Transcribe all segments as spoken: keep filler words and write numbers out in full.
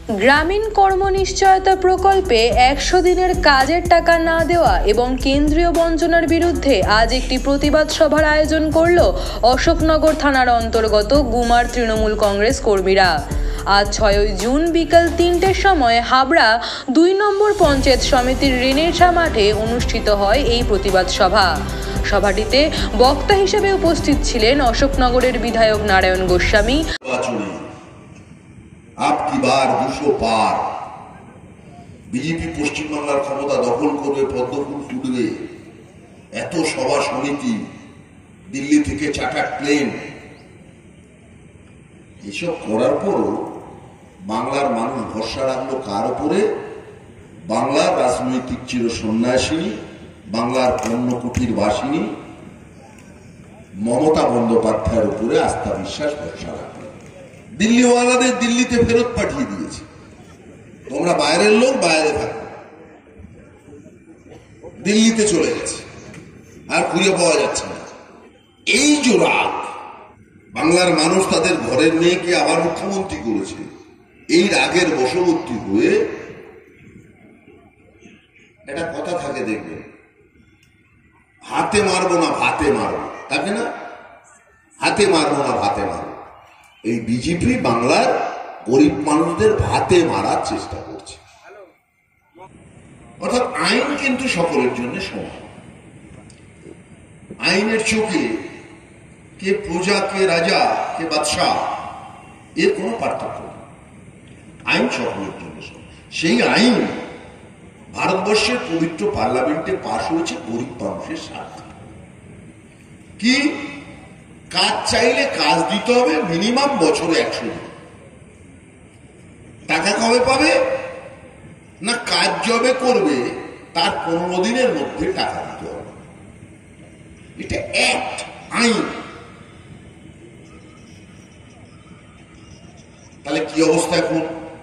গ্রামীণ কর্মনিশ্চয়তা প্রকল্পে একশো দিনের কাজের টাকা না দেওয়া এবং কেন্দ্রীয় বঞ্চনার বিরুদ্ধে আজ একটি প্রতিবাদ সভার আয়োজন করল অশোকনগর থানার অন্তর্গত গুমার তৃণমূল কংগ্রেস কর্মীরা। আজ ছয়ই জুন বিকাল তিনটের সময় হাবড়া দুই নম্বর পঞ্চায়েত সমিতির রেনেরসা মাঠে অনুষ্ঠিত হয় এই প্রতিবাদ সভা। সভাটিতে বক্তা হিসেবে উপস্থিত ছিলেন অশোকনগরের বিধায়ক নারায়ণ গোস্বামী। আপকি বার দুশো পার, বিজেপি পশ্চিমবাংলার ক্ষমতা দখল করবে, পদ্মফুল ফুটবে, এত সভা সমিতি, দিল্লি থেকে চার্টার প্লেন, এসব করার পরও বাংলার মানুষ ভরসা রাখলো কার উপরে? বাংলার রাজনৈতিক চির সন্ন্যাসিনী, বাংলার পণ্যকুটির বাসিনী মমতা বন্দ্যোপাধ্যায়ের উপরে আস্থা বিশ্বাস ভরসা রাখলো। দিল্লিওয়ালাদের দিল্লিতে ফেরত পাঠিয়ে দিয়েছে, তোমরা বাইরের লোক বাইরে থাকো, দিল্লিতে চলে গেছে, আর খুঁজে পাওয়া যাচ্ছে না। এই যে রাগ, বাংলার মানুষ তাদের ঘরের মেয়েকে আবার মুখ্যমন্ত্রী করেছে, এই রাগের বশবর্তী হয়ে একটা কথা থাকে, দেখবেন, হাতে মারবো না ভাতে মারবো, থাকে না? হাতে মারবো না ভাতে মারবো। এই বিজেপি বাংলার গরিব মানুষদের ভাতে মারার চেষ্টা করছে। অর্থাৎ আইন কিন্তু সকলের জন্য সমান। আইনের চোখে কে প্রজা, কে রাজা, কে বাদশাহ, এর কোনো পার্থক্য নেই। আইন সকলের জন্য সমান। সেই আইন ভারতবর্ষের পবিত্র পার্লামেন্টে পাশ হয়েছে গরিব মানুষের স্বার্থে। কি? কাজ চাইলে কাজ দিতে হবে মিনিমাম বছরে একশো দিন। টাকা কবে পাবে? না, কাজ জবে করবে তার পনেরো দিনের মধ্যে টাকা দিতে হবে। এটা অ্যাক্ট, আইন। তাহলে কি অবস্থা এখন?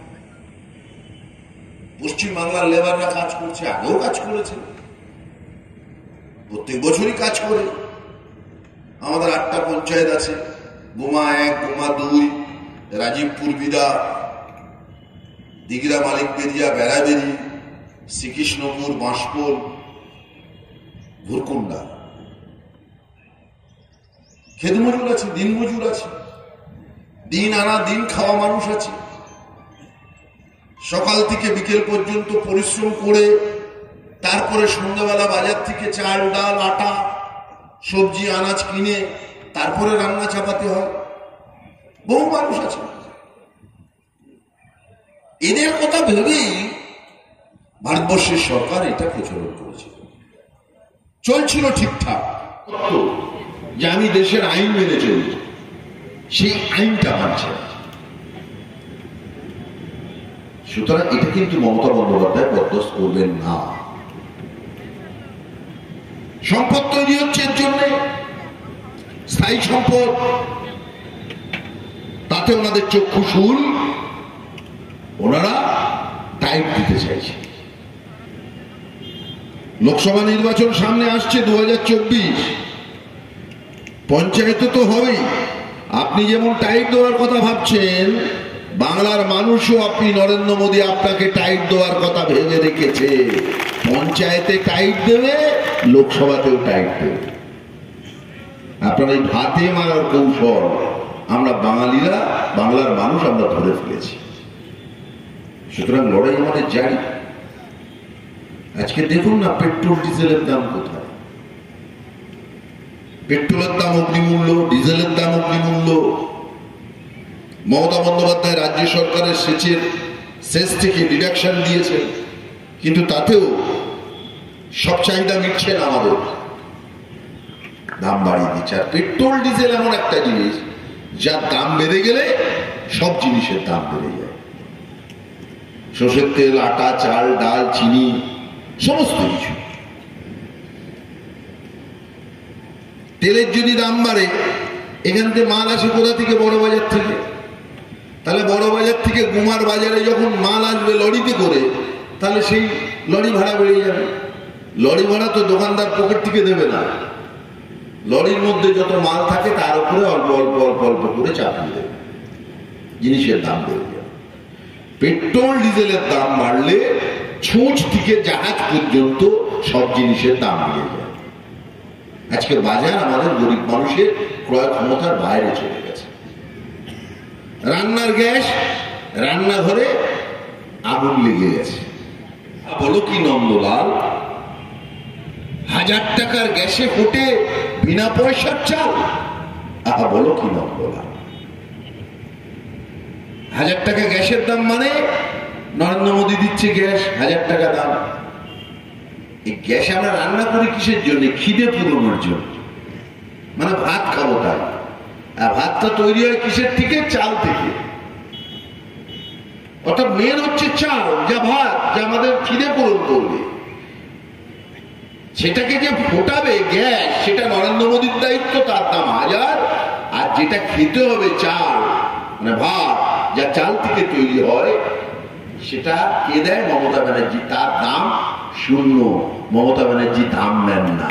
পশ্চিমবাংলার লেবাররা কাজ করছে, আগেও কাজ করেছে, প্রত্যেক বছরই কাজ করে। আমাদের আটটা পঞ্চায়েত আছে, গুমা এক, গুমা দুই, রাজীবপুর বিদা, দিগরা মালিক বেরিয়া, বেড়াবেরি, শ্রীকৃষ্ণপুর, বাঁশপোল, ভুরকুন্ডা। খেত মজুর আছে, দিন মজুর আছে, দিন আনা দিন খাওয়া মানুষ আছে। সকাল থেকে বিকেল পর্যন্ত পরিশ্রম করে তারপরে সন্ধ্যাবেলা বাজার থেকে চাল, ডাল, আটা, সবজি, আনাজ কিনে তারপরে রান্না চাপাতে হয়। বহু মানুষ আছে। এদের কথা ভেবেই ভারতবর্ষের সরকার এটা প্রচলন করেছে। চলছিল ঠিকঠাক, যে আমি দেশের আইন মেনে চলি, সেই আইনটা মানছে। সুতরাং এটা কিন্তু মমতা বন্দ্যোপাধ্যায় বরদাস্ত করবেন না। সম্পদ তৈরি হচ্ছে এর জন্য, স্থায়ী সম্পদ, তাতে ওনাদের চক্ষু শুল, ওনারা টাইট দিতে চাইছে। লোকসভা নির্বাচন সামনে আসছে দু হাজার চব্বিশ, পঞ্চায়েতে তো হবেই। আপনি যেমন টাইট দেওয়ার কথা ভাবছেন, বাংলার মানুষও, আপনি নরেন্দ্র মোদী আপনাকে টাইট দেওয়ার কথা ভেবে রেখেছে। পঞ্চায়েতে টাইট দেবে, লোকসভাতেও টাইট দেবে। আপনার এই ভাতে মারার কৌশল আমরা বাঙালিরা, বাংলার মানুষ আমরা ধরে ফেলেছি। সুতরাং লড়াই আমাদের জারি। আজকে দেখুন না, পেট্রোল ডিজেলের দাম কোথায়? পেট্রোলের দাম অগ্নিমূল্য, ডিজেলের দাম অগ্নিমূল্য। মমতা বন্দ্যোপাধ্যায় রাজ্য সরকারের সেচের সেচ থেকে ডিডাকশন দিয়েছে, কিন্তু তাতেও সব চাহিদা মিটছে না, আমাদের দাম বাড়িয়ে দিচ্ছে। আর পেট্রোল ডিজেল এমন একটা জিনিস, যার দাম বেড়ে গেলে সব জিনিসের দাম বেড়ে যায়। সর্ষের তেল, আটা, চাল, ডাল, চিনি, সমস্ত কিছু। তেলের যদি দাম বাড়ে, এখান থেকে মাল আসে কোথা থেকে? বড় বাজার থেকে। তাহলে বড় বাজার থেকে গুমার বাজারে যখন মাল আসবে লরিতে করে, তাহলে সেই লরি ভাড়া বেড়ে যাবে। লরি ভাড়া তো দোকানদার পকেট থেকে দেবে না, লরির মধ্যে যত মাল থাকে তার উপরে অল্প অল্প অল্প অল্প করে চাপিয়ে দেবে, জিনিসের দাম বেড়ে যাবে। পেট্রোল ডিজেলের দাম বাড়লে ছুঁচ থেকে জাহাজ পর্যন্ত সব জিনিসের দাম বেড়ে যায়। আজকের বাজার আমাদের গরিব মানুষের ক্রয় ক্ষমতার বাইরে চলে গেছে। রান্নার গ্যাস, রান্নাঘরে আগুন লেগে গেছে। বলো কি নন্দলাল, হাজার টাকার গ্যাসে ফোটে বিনা পয়সার চাল? আহা, বলো কি নন্দলাল। হাজার টাকা গ্যাসের দাম মানে নরেন্দ্র মোদী দিচ্ছে গ্যাস হাজার টাকা দাম। এই গ্যাস আমরা রান্না করি কিসের জন্য? খিদে পূরণের জন্য, মানে ভাত খাবো তাই। আর ভাতটা তৈরি হয় কিসের থেকে? চাল থেকে। অর্থাৎ মেন হচ্ছে চাল, যা ভাত, যা আমাদের খিদে পূরণ করবে। সেটাকে যে ফোটাবে গ্যাস, সেটা নরেন্দ্র মোদীর দায়িত্ব, তার দাম হাজার। আর যেটা খেতে হবে চাল, মানে ভাত, যা চাল থেকে তৈরি হয়, সেটা কে দেয়? মমতা ব্যানার্জি। তার দাম শূন্য। মমতা ব্যানার্জি দাম নেন না।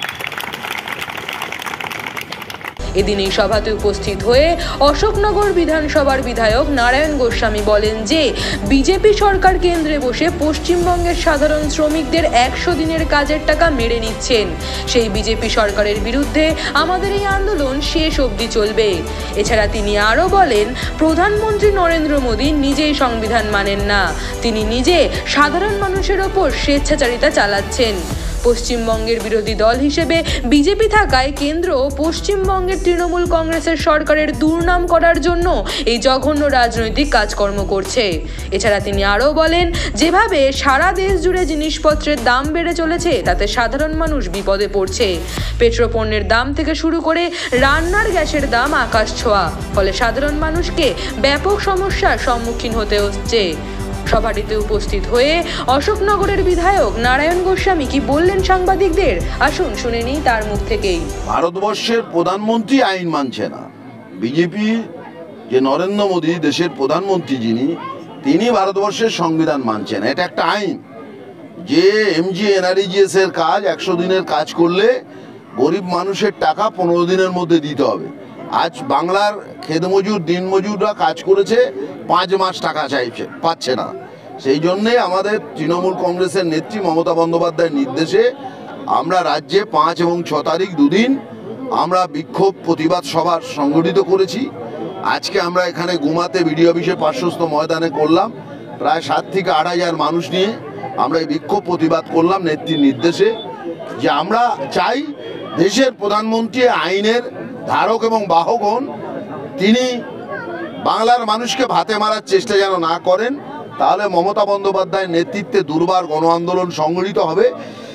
এদিন এই সভাতে উপস্থিত হয়ে অশোকনগর বিধানসভার বিধায়ক নারায়ণ গোস্বামী বলেন যে বিজেপি সরকার কেন্দ্রে বসে পশ্চিমবঙ্গের সাধারণ শ্রমিকদের একশো দিনের কাজের টাকা মেরে নিচ্ছেন। সেই বিজেপি সরকারের বিরুদ্ধে আমাদের এই আন্দোলন শেষ অবধি চলবে। এছাড়া তিনি আরও বলেন, প্রধানমন্ত্রী নরেন্দ্র মোদী নিজেই সংবিধান মানেন না, তিনি নিজে সাধারণ মানুষের ওপর স্বেচ্ছাচারিতা চালাচ্ছেন। পশ্চিমবঙ্গের বিরোধী দল হিসেবে বিজেপি থাকায় কেন্দ্র পশ্চিমবঙ্গের তৃণমূল কংগ্রেসের সরকারের দুর্নাম করার জন্য এই জঘন্য রাজনৈতিক কাজকর্ম করছে। এছাড়া তিনি আরও বলেন, যেভাবে সারা দেশ জুড়ে জিনিসপত্রের দাম বেড়ে চলেছে তাতে সাধারণ মানুষ বিপদে পড়ছে। পেট্রোপণ্যের দাম থেকে শুরু করে রান্নার গ্যাসের দাম আকাশ ছোঁয়া, ফলে সাধারণ মানুষকে ব্যাপক সমস্যার সম্মুখীন হতে হচ্ছে। সভাটিতে উপস্থিত হয়ে অশোকনগরের বিধায়ক নারায়ণ গোস্বামী কি বললেন সাংবাদিকদের, আসুন শুনে নিই তার মুখ থেকেই। ভারতবর্ষের প্রধানমন্ত্রী আইন মানছে না। বিজেপি যে নরেন্দ্র মোদী দেশের প্রধানমন্ত্রী, যিনি তিনি ভারতবর্ষের সংবিধান মানছেন। এটা একটা আইন যে এমজি এনআরইজিএস এর কাজ একশো দিনের কাজ করলে গরিব মানুষের টাকা পনেরো দিনের মধ্যে দিতে হবে। আজ বাংলার খেতমজুর, দিনমজুররা কাজ করেছে, পাঁচ মাস টাকা চাইছে, পাচ্ছে না। সেই জন্যে আমাদের তৃণমূল কংগ্রেসের নেত্রী মমতা বন্দ্যোপাধ্যায়ের নির্দেশে আমরা রাজ্যে পাঁচ এবং ছ তারিখ দুদিন আমরা বিক্ষোভ প্রতিবাদ সভা সংগঠিত করেছি। আজকে আমরা এখানে গুমাতে বিডিও অফিসে পার্শ্বস্থ ময়দানে করলাম। প্রায় সাত থেকে আট হাজার মানুষ নিয়ে আমরা এই বিক্ষোভ প্রতিবাদ করলাম নেত্রীর নির্দেশে, যে আমরা চাই দেশের প্রধানমন্ত্রী আইনের ধারক এবং বাহক হন। তিনি বাংলার মানুষকে ভাতে মারার চেষ্টা যেন না করেন। তাহলে মমতা বন্দ্যোপাধ্যায়ের নেতৃত্বে দুর্বার গণ আন্দোলন সংগঠিত হবে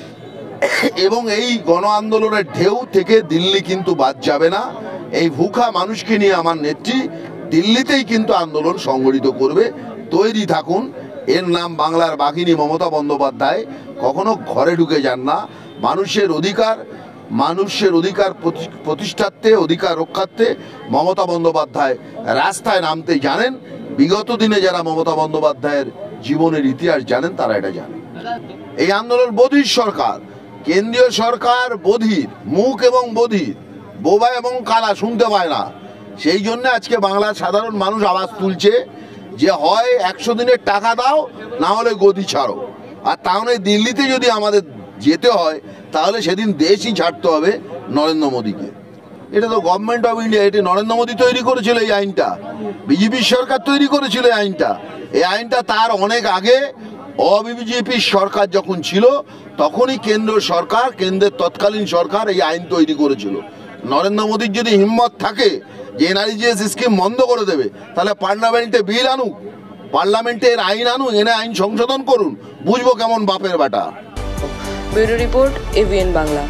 এবং এই গণ আন্দোলনের ঢেউ থেকে দিল্লি কিন্তু বাদ যাবে না। এই ভুখা মানুষকে নিয়ে আমার নেত্রী দিল্লিতেই কিন্তু আন্দোলন সংগঠিত করবে। তৈরি থাকুন। এর নাম বাংলার বাঘিনী মমতা বন্দ্যোপাধ্যায়। কখনো ঘরে ঢুকে যান না। মানুষের অধিকার মানুষের অধিকার প্রতিষ্ঠার্থে, অধিকার রক্ষার্থে মমতা বন্দ্যোপাধ্যায় রাস্তায় নামতে জানেন। বিগত দিনে যারা মমতা বন্দ্যোপাধ্যায়ের জীবনের ইতিহাস জানেন তারা এটা জানেন। এই আন্দোলন বধির সরকার, কেন্দ্রীয় সরকার বধির, মুখ এবং বধির, বোবা এবং কালা, শুনতে পায় না। সেই জন্য আজকে বাংলার সাধারণ মানুষ আওয়াজ তুলছে যে হয় একশো দিনের টাকা দাও, না হলে গদি ছাড়ো। আর তাহলে দিল্লিতে যদি আমাদের যেতে হয় তাহলে সেদিন দেশই ছাড়তে হবে নরেন্দ্র মোদীকে। এটা তো গভর্নমেন্ট অফ ইন্ডিয়া, এটি নরেন্দ্র মোদী তৈরি করেছিল এই আইনটা, বিজেপির সরকার তৈরি করেছিল এই আইনটা। এই আইনটা তার অনেক আগে অবিজেপির সরকার যখন ছিল তখনই কেন্দ্র সরকার, কেন্দ্রের তৎকালীন সরকার এই আইন তৈরি করেছিল। নরেন্দ্র মোদীর যদি হিম্মত থাকে যে এনআরইজিএস স্কিম বন্ধ করে দেবে, তাহলে পার্লামেন্টে বিল আনুক, পার্লামেন্টে এর আইন আনুক, এনে আইন সংশোধন করুন, বুঝবো কেমন বাপের বেটা। Bureau report, AVN Bangla.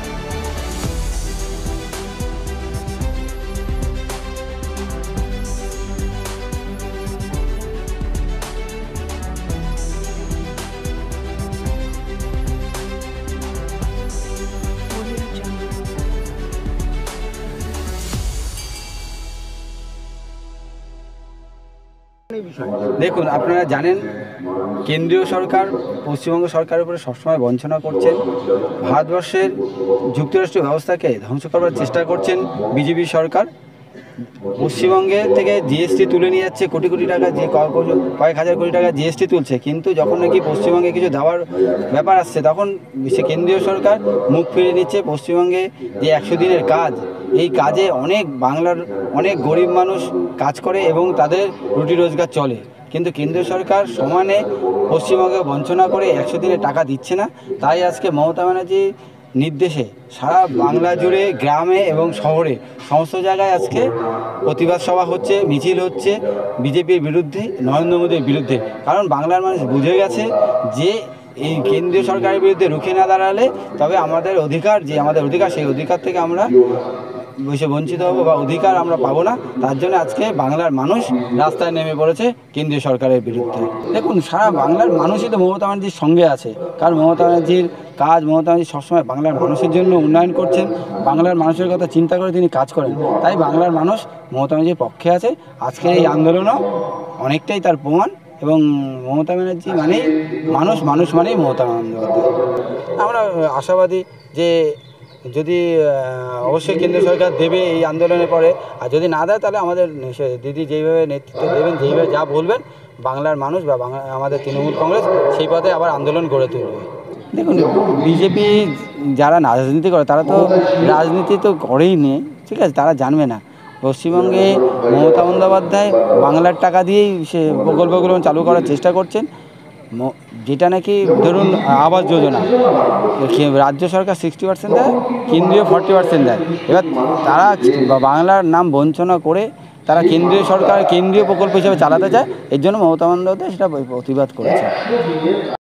দেখুন, আপনারা জানেন কেন্দ্রীয় সরকার পশ্চিমবঙ্গ সরকারের উপরে সবসময় বঞ্চনা করছেন। ভারতবর্ষের যুক্তরাষ্ট্রীয় ব্যবস্থাকে ধ্বংস করবার চেষ্টা করছেন বিজেপি সরকার। পশ্চিমবঙ্গে থেকে জিএসটি তুলে নিয়ে যাচ্ছে, কোটি কোটি টাকা, যে ক- ক- কয়েক হাজার কোটি টাকা জিএসটি তুলছে, কিন্তু যখন নাকি পশ্চিমবঙ্গে কিছু দেওয়ার ব্যাপার আসছে তখন সে কেন্দ্রীয় সরকার মুখ ফিরিয়ে নিচ্ছে। পশ্চিমবঙ্গে যে একশো দিনের কাজ, এই কাজে অনেক বাংলার অনেক গরিব মানুষ কাজ করে এবং তাদের রুটি রোজগার চলে, কিন্তু কেন্দ্রীয় সরকার সমানে পশ্চিমবঙ্গে বঞ্চনা করে একশো দিনে টাকা দিচ্ছে না। তাই আজকে মমতা ব্যানার্জির নির্দেশে সারা বাংলা জুড়ে, গ্রামে এবং শহরে সমস্ত জায়গায় আজকে প্রতিবাদ সভা হচ্ছে, মিছিল হচ্ছে বিজেপির বিরুদ্ধে, নরেন্দ্র মোদীর বিরুদ্ধে। কারণ বাংলার মানুষ বুঝে গেছে যে এই কেন্দ্রীয় সরকারের বিরুদ্ধে রুখে না দাঁড়ালে তবে আমাদের অধিকার, যে আমাদের অধিকার, সেই অধিকার থেকে আমরা বসে বঞ্চিত হব বা অধিকার আমরা পাবো না। তার জন্য আজকে বাংলার মানুষ রাস্তায় নেমে পড়েছে কেন্দ্রীয় সরকারের বিরুদ্ধে। দেখুন, সারা বাংলার মানুষই তো মমতা ব্যানার্জির সঙ্গে আছে, কারণ মমতা ব্যানার্জির কাজ, মমতা ব্যানার্জি সবসময় বাংলার মানুষের জন্য উন্নয়ন করছেন, বাংলার মানুষের কথা চিন্তা করে তিনি কাজ করেন। তাই বাংলার মানুষ মমতা ব্যানার্জির পক্ষে আছে। আজকের এই আন্দোলনও অনেকটাই তার প্রমাণ। এবং মমতা ব্যানার্জি মানেই মানুষ, মানুষ মানেই মমতা বন্দ্যোপাধ্যায়। আমরা আশাবাদী যে যদি অবশ্যই কেন্দ্র সরকার দেবে এই আন্দোলনের পরে, আর যদি না দেয় তাহলে আমাদের দিদি যেইভাবে নেতৃত্ব দেবেন, যেইভাবে যা বলবেন, বাংলার মানুষ বা বাংলা আমাদের তৃণমূল কংগ্রেস সেই পথে আবার আন্দোলন গড়ে তুলবে। দেখুন, বিজেপি যারা রাজনীতি করে তারা তো রাজনীতি তো করেই নেই, ঠিক আছে, তারা জানবে না। পশ্চিমবঙ্গে মমতা বন্দ্যোপাধ্যায় বাংলার টাকা দিয়েই সে প্রকল্পগুলো চালু করার চেষ্টা করছেন, যেটা নাকি ধরুন আবাস যোজনা, রাজ্য সরকার সিক্সটি পার্সেন্ট দেয়, কেন্দ্রীয় ফর্টি পার্সেন্ট দেয়। এবার তারা বাংলার নাম বঞ্চনা করে তারা কেন্দ্রীয় সরকার কেন্দ্রীয় প্রকল্প হিসেবে চালাতে চায়, এর জন্য মমতা বন্দ্যোপাধ্যায় সেটা প্রতিবাদ করেছে।